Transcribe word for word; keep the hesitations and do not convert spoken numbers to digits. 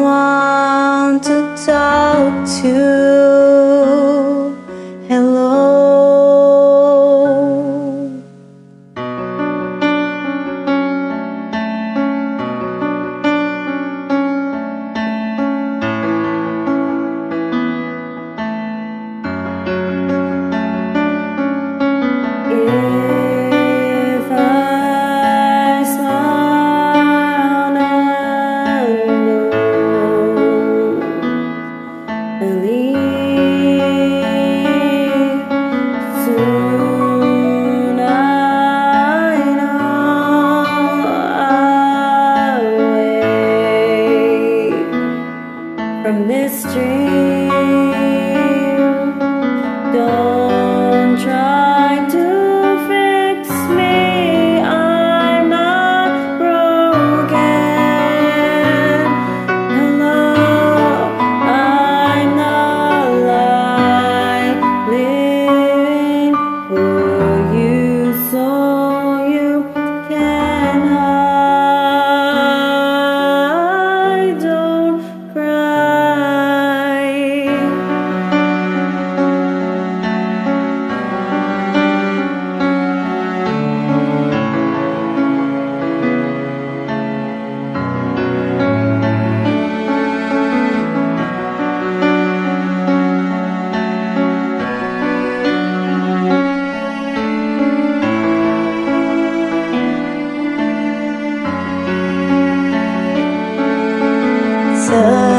someone to talk to. Hello. If I smile and don't believe, soon I know I'll wake from this dream. Don't try to fix me, I'm not broken. Hello, I'm not like living for you, so you can hide. Don't cry. So